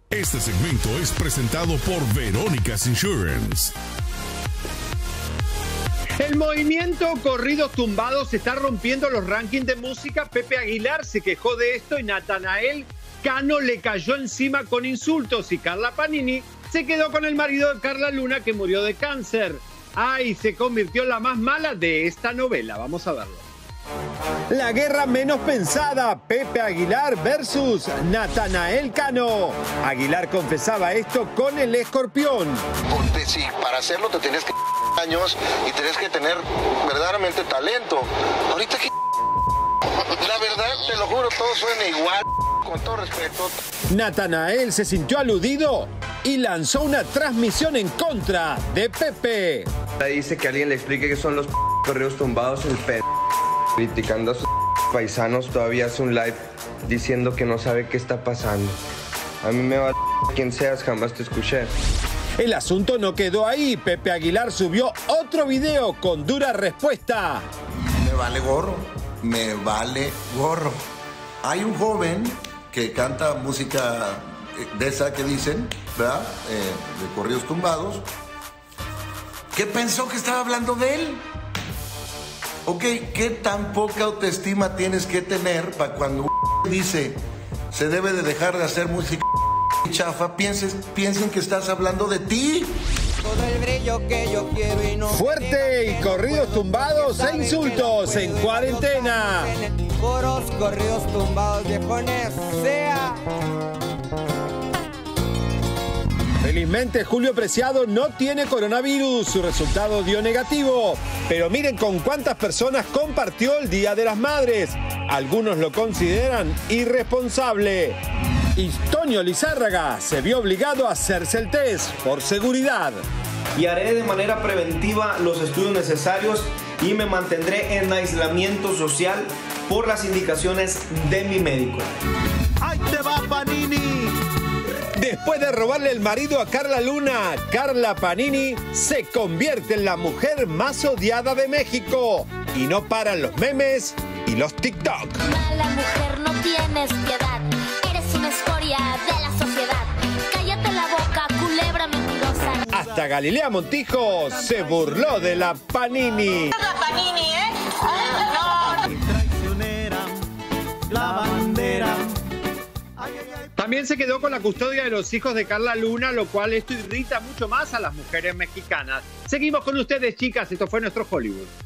Este segmento es presentado por Verónica's Insurance. El movimiento Corridos Tumbados está rompiendo los rankings de música. Pepe Aguilar se quejó de esto y Natanael Cano le cayó encima con insultos. Y Carla Panini se quedó con el marido de Carla Luna, que murió de cáncer. Ay, se convirtió en la más mala de esta novela. Vamos a verlo. La guerra menos pensada, Pepe Aguilar versus Natanael Cano. Aguilar confesaba esto con el escorpión. Porque si para hacerlo te tienes que años y tienes que tener verdaderamente talento. Ahorita que la verdad, te lo juro, todo suena igual, con todo respeto. Natanael se sintió aludido y lanzó una transmisión en contra de Pepe. Dice que alguien le explique qué son los corridos tumbados, el criticando a sus paisanos. Todavía hace un live diciendo que no sabe qué está pasando. A mí me va quien seas, jamás te escuché. El asunto no quedó ahí. Pepe Aguilar subió otro video con dura respuesta. Me vale gorro, me vale gorro. Hay un joven que canta música de esa que dicen, ¿verdad? De corridos tumbados, que pensó que estaba hablando de él. Ok, ¿qué tan poca autoestima tienes que tener para cuando dice se debe de dejar de hacer música chafa, piensen que estás hablando de ti? Todo el brillo que yo quiero y no. Fuerte y corridos tumbados e insultos en cuarentena. Coros, corridos tumbados, viejones, sea. Felizmente Julio Preciado no tiene coronavirus, su resultado dio negativo. Pero miren con cuántas personas compartió el Día de las Madres. Algunos lo consideran irresponsable. Y Toño Lizárraga se vio obligado a hacerse el test por seguridad. Y haré de manera preventiva los estudios necesarios y me mantendré en aislamiento social por las indicaciones de mi médico. ¡Ahí te va, Panini! Después de robarle el marido a Carla Luna, Carla Panini se convierte en la mujer más odiada de México. Y no paran los memes y los TikTok. Mala mujer, no tienes piedad. Eres una escoria de la sociedad. Cállate la boca, culebra mentirosa. Hasta Galilea Montijo se burló de la Panini. La Panini, ¿eh? No. Traicionera, la bandera. También se quedó con la custodia de los hijos de Carla Luna, lo cual esto irrita mucho más a las mujeres mexicanas. Seguimos con ustedes, chicas. Esto fue nuestro Hollywood.